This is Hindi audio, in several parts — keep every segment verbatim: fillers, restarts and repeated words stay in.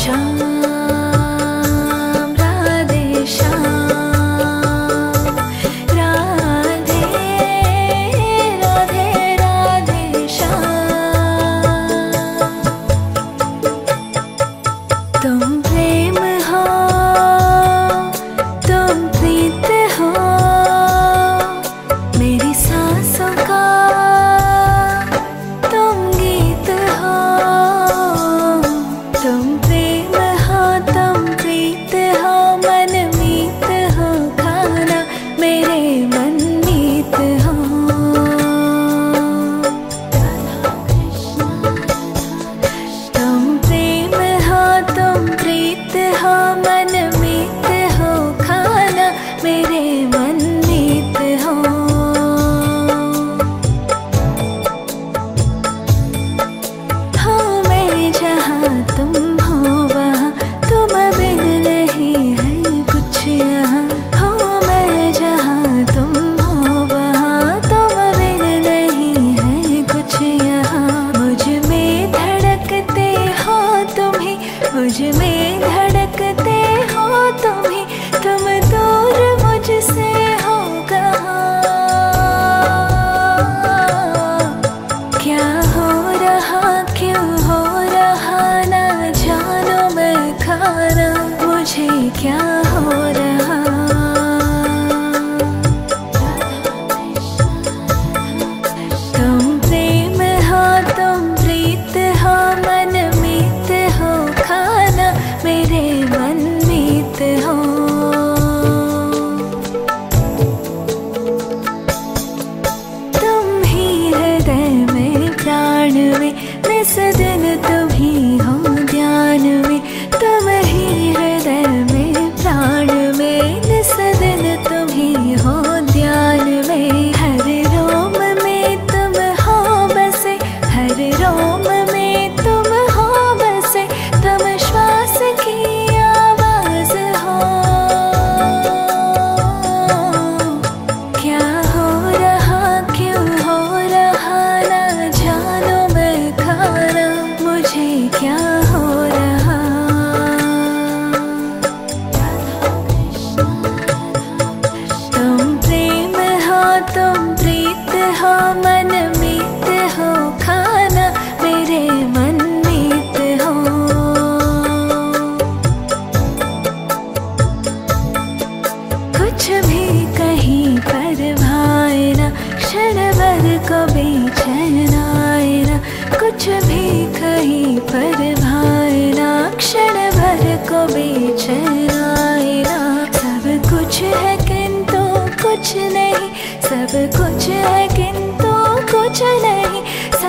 कुछ भी कहीं पर भाए ना, क्षण भर को बेचैन आए ना। सब कुछ है किंतु कुछ नहीं, सब कुछ है किंतु कुछ नहीं।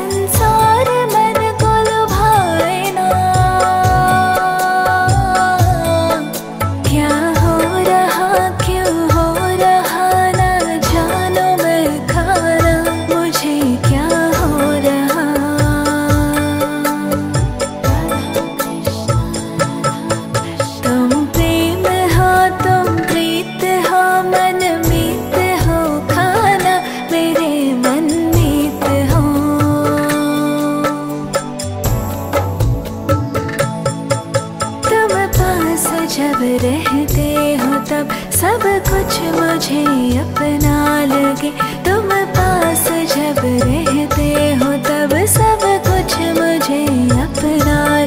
संसार मन को लुभाए ना। क्या हो रहा क्यों हो रहा ना जानो मैं खाना, मुझे क्या हो रहा। तुम प्रेम हो तुम प्रीत हो, मन मीत हो खाना मेरे मन मीत हो। तुम पास जब रहते हो तब सब कुछ मुझे अपना लगे। तुम पास जब रहते हो तब सब कुछ मुझे अपना